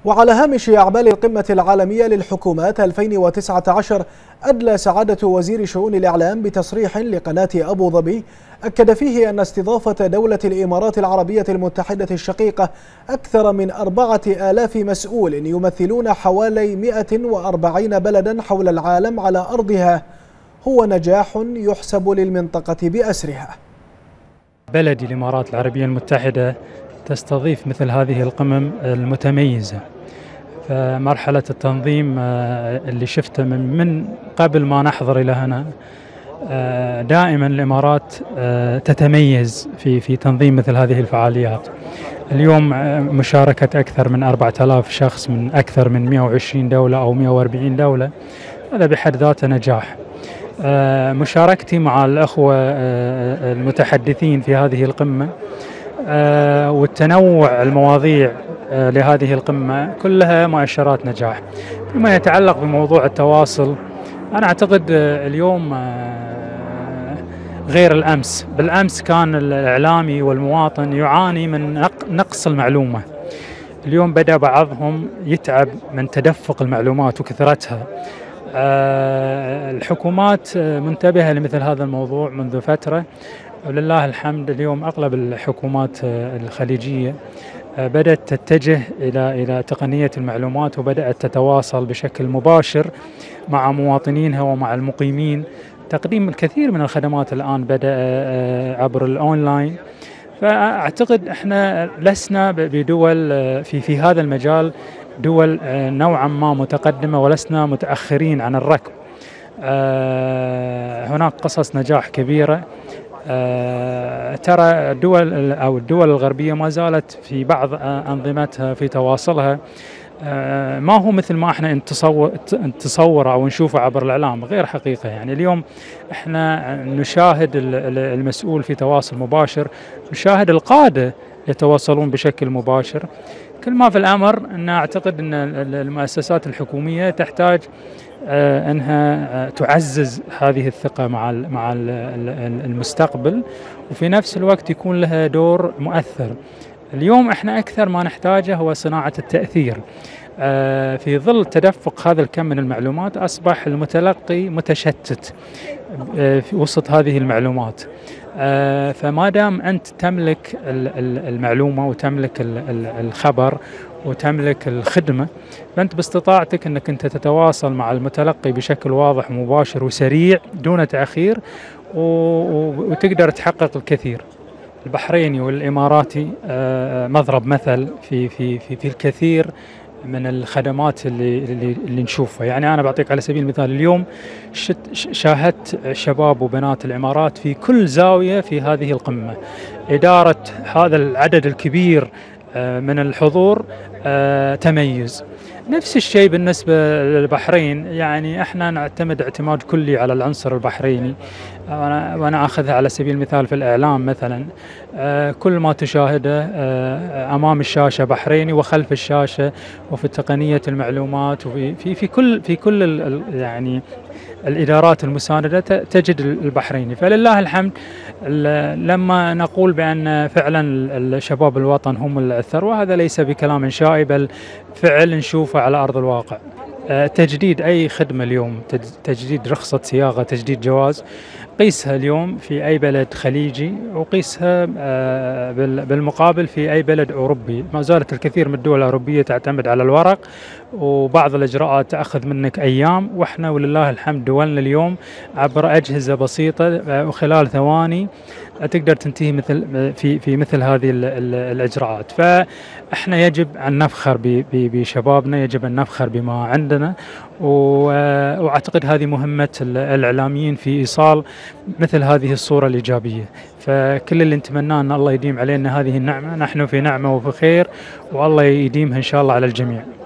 وعلى هامش أعمال القمة العالمية للحكومات 2019 أدلى سعادة وزير شؤون الإعلام بتصريح لقناة أبو ظبي أكد فيه أن استضافة دولة الإمارات العربية المتحدة الشقيقة أكثر من 4000 مسؤول يمثلون حوالي 140 بلدا حول العالم على أرضها هو نجاح يحسب للمنطقة بأسرها. بلد الإمارات العربية المتحدة تستضيف مثل هذه القمم المتميزة. فمرحلة التنظيم اللي شفته من قبل ما نحضر إلى هنا، دائما الإمارات تتميز في تنظيم مثل هذه الفعاليات. اليوم مشاركة أكثر من 4000 شخص من أكثر من 120 دولة أو 140 دولة، هذا بحد ذاته نجاح. مشاركتي مع الأخوة المتحدثين في هذه القمة والتنوع المواضيع لهذه القمة كلها مؤشرات نجاح. فيما يتعلق بموضوع التواصل، أنا أعتقد اليوم غير الأمس. بالأمس كان الإعلامي والمواطن يعاني من نقص المعلومة، اليوم بدأ بعضهم يتعب من تدفق المعلومات وكثرتها. الحكومات منتبهة لمثل هذا الموضوع منذ فترة، ولله الحمد اليوم أغلب الحكومات الخليجية بدأت تتجه إلى تقنية المعلومات، وبدأت تتواصل بشكل مباشر مع مواطنينها ومع المقيمين. تقديم الكثير من الخدمات الآن بدأ عبر الأونلاين. فأعتقد احنا لسنا بدول في هذا المجال دول نوعا ما متقدمة، ولسنا متأخرين عن الركب. هناك قصص نجاح كبيرة. ترى الدول الغربية ما زالت في بعض أنظمتها في تواصلها ما هو مثل ما احنا نتصور أو نشوفه عبر الإعلام، غير حقيقة. يعني اليوم احنا نشاهد المسؤول في تواصل مباشر، نشاهد القادة يتواصلون بشكل مباشر. كل ما في الأمر أن أعتقد أن المؤسسات الحكومية تحتاج أنها تعزز هذه الثقة مع المستقبل، وفي نفس الوقت يكون لها دور مؤثر. اليوم احنا أكثر ما نحتاجه هو صناعة التأثير. في ظل تدفق هذا الكم من المعلومات أصبح المتلقي متشتت في وسط هذه المعلومات. فما دام أنت تملك المعلومة وتملك الخبر وتملك الخدمة، فأنت باستطاعتك أنك أنت تتواصل مع المتلقي بشكل واضح ومباشر وسريع دون تأخير، وتقدر تحقق الكثير. البحريني والإماراتي مضرب مثل في الكثير من الخدمات اللي نشوفها. يعني أنا بعطيك على سبيل المثال، اليوم شاهدت شباب وبنات الإمارات في كل زاوية في هذه القمة. إدارة هذا العدد الكبير من الحضور تميز. نفس الشيء بالنسبة للبحرين، يعني احنا نعتمد اعتماد كلي على العنصر البحريني. وانا اخذها على سبيل المثال في الاعلام مثلا، كل ما تشاهده امام الشاشة بحريني، وخلف الشاشة وفي تقنية المعلومات وفي في كل يعني الإدارات المساندة تجد البحريني. فلله الحمد لما نقول بأن فعلا الشباب الوطن هم الثروة، هذا ليس بكلام شائع، بل فعل نشوفه على أرض الواقع. تجديد أي خدمة اليوم، تجديد رخصة صياغة، تجديد جواز، قيسها اليوم في أي بلد خليجي، وقيسها بالمقابل في أي بلد أوروبي. ما زالت الكثير من الدول الأوروبية تعتمد على الورق، وبعض الإجراءات تأخذ منك أيام، وإحنا ولله الحمد دولنا اليوم عبر أجهزة بسيطة وخلال ثواني تقدر تنتهي في مثل هذه الإجراءات. فإحنا يجب أن نفخر بشبابنا، يجب أن نفخر بما عندنا، وأعتقد هذه مهمة الإعلاميين في إيصال مثل هذه الصورة الإيجابية. فكل اللي نتمناه أن الله يديم علينا هذه النعمة، نحن في نعمة وفي خير، والله يديمها إن شاء الله على الجميع.